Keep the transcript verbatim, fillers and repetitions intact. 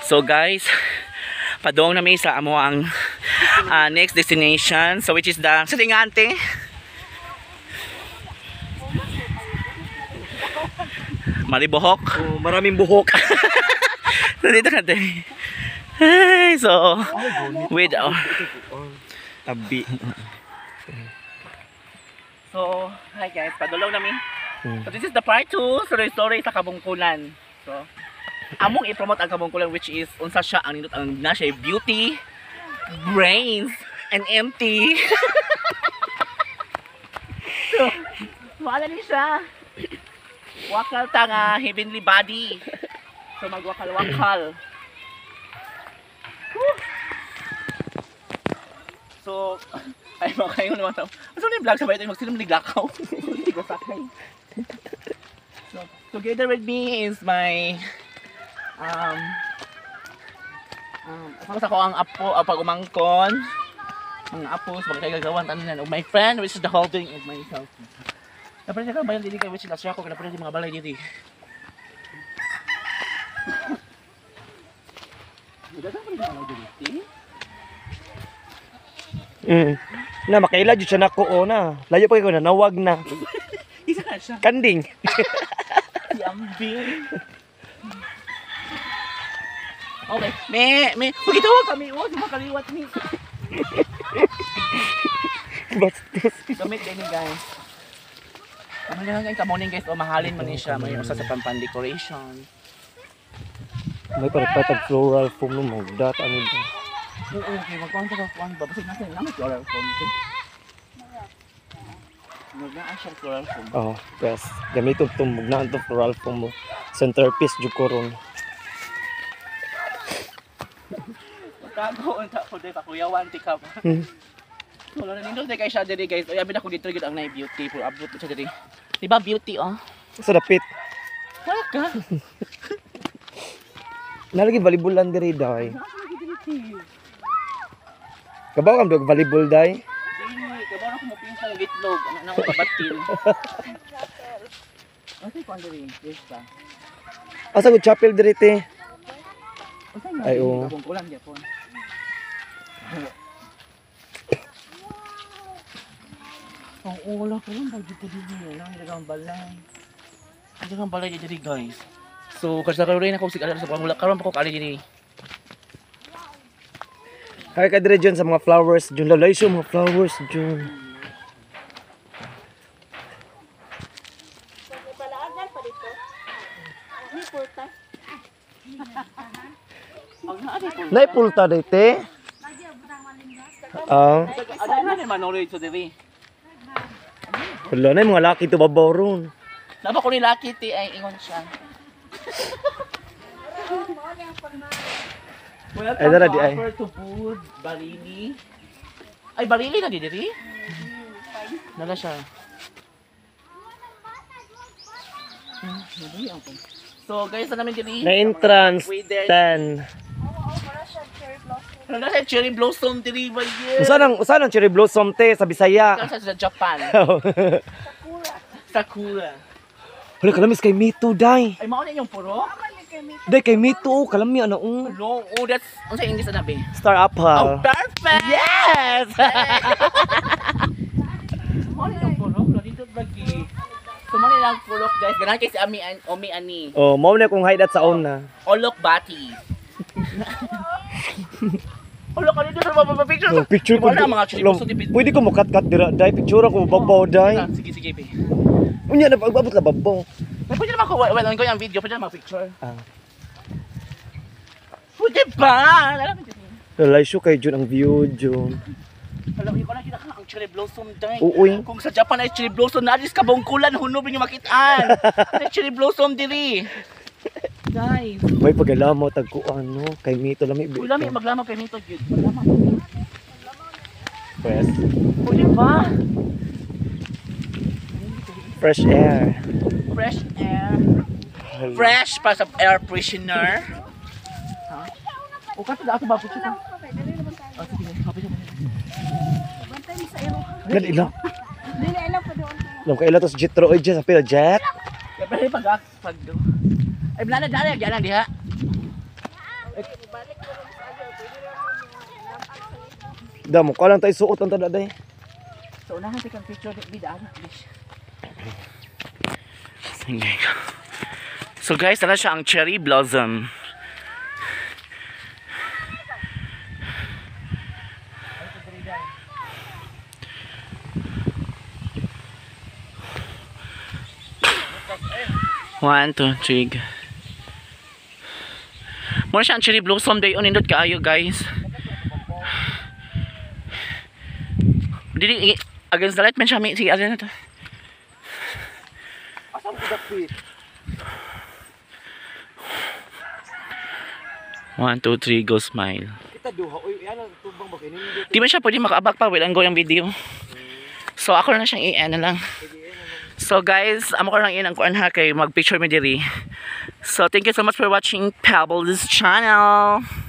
So guys, padong na may sa amo ang uh, next destination. So which is the Salingante. Maribohok. Oh, maraming buhok. Nandito ka tayo. So, with uh, Tabi. So, hi guys, padulong namin. So this is the part two, Suroy-Suroy sa Kabongkolan. So, among i-promote ang Kabongkolan, which is unsa siya ang nindot ang na siya beauty, brains, and empty. So, maala ni siya. Wakal tanga heavenly body. So magwakal-wakal. So, ay mga kayo naman tao. Ano yung vlog sabay ito yung magsinom niglakaw? Hindi ko sakay. So, together with me is my um um sa ko ang apo, ang pag-umangkon. Mga apos, mga kagagawan tanan of my friend, which is the holding of myself. Dapat niya ka bayan dili kay which is ako kada pala mga balay dito. Udah ka pala mga dito. Mm. Na makaila jud siya nako ona. Layo pa ko na nawag na. Isa ka siya. Kanding. Si Ambing. Okay, me me, pagitawag kami oh, di makaliwat ni. Bastos. Gamit din guys. Ano lang guys, kamuning guys, o mahalin man ni siya, may usa sa pampan decoration. May parapatag floral foam no mo dat ano ba. Oo, okay, magkuhan ka kuhan ba? Basig natin lang floral foam. Magna siya floral foam. Oh, yes. Gamito tumog na ang floral foam mo. Centerpiece jud ko ron. Magkago unta ko day pakuyawan ti ka ba. Wala na nindot kay siya diri guys. Oy abi na ko dito gid ang night beauty for abot siya diri. Di ba beauty oh? Sa dapit. Wala ka. Nalagi volleyball lang diri day. Kabaw kam dog volleyball day. Dili, kabaw na ko mo pinsa ng gitlog, ana na ko kabatil. Ano ko diri? Yes ba? Asa ko chapel diri te? Ay oo. Kabongkolan gyapon. Ang ulo ko lang bagyo ko dito lang dagang balay. Dagang balay diri guys. So kasi karon na ko sig ala sa pangula karon pa ko kali diri. Hay ka dire John sa mga flowers, John lalay siya mga flowers, John. Nay pulta dite. Ah. Ada na ni manori to diri. Wala na yung mga laki to babaw ron. Naba ko ni laki ti ay ingon siya. Ay, dara di ay. Offer to food, barili. Ay, barili na di diri? Nala siya. So, guys, na namin diri. Na entrance ten. Nala siya cherry blossom diri ba yun? Usa nang usa nang cherry blossom te sa Bisaya. Nala siya sa Japan. Sakura. Sakura. Wala kalamis kay Mito day. Ay, mao na yung puro? Day kay Mito oh, kalami ano oh. Long, oh, that's, ano sa English na nabi? Star apple. Oh, perfect! Yes! Mao na yung puro? Wala dito bagi. So, mao na lang puro, guys. Ganahan kay si Ami, Omi Ani. Oh, mao na kung hide at sa on na. Olok Bati. Olok ka dito sa mga picture. Oh, picture ko. Wala mga chilipuso di picture. Pwede ko mo cut-cut dira day picture ko babaw day. Sige, sige, pe. Unya na abot ka babaw. Pwede naman ko, well, ko yung video, pwede naman picture. Ah. Pwede ba? Lalay siya kay Jun ang view Jun. Alam ko na kita ang cherry blossom day. Uy. Kung sa Japan ay cherry blossom, na alis Kabongkolan, Hunob yung makitaan. Ay cherry blossom diri. Guys. May pagalaмо tag ko ano kay Mito lami. Uy, lami maglamang kay Mito gyud. Maglamang. Fresh. Pwede ba? Fresh air. Fresh air. Fresh pa sa air freshener. Ha? O kato da ato ba picture ka? Ah, sige, happy na. Bantay mo sa ero. Dali lang. Dili alam ko doon. Lang kay ila tos jet ro oy sa pila jet. Pero pag pag ay blana dali gyud lang diha. Ibalik ko rin sa agad. Pwede rin mo mga lampag sa ito. Da mo ka lang tayo suot ang tada day. So unahan tayo kang picture ni Bida. Sige. So guys, tala siya ang cherry blossom. One, two, three. Muna siya ang cherry blossom day. Unindot kaayo guys. Dili, against the light man siya. Sige, alin na to. Asam ko dapit. One, two, three, go smile. Kita duha oy ano tubang ba kini ni. Di man siya pwede makaabak pa. Wala ang go yung video. So ako na siyang i-ano lang. So guys, amo ko lang yun ang kuan ha kay mag-picture me diri. So thank you so much for watching Pebble's channel.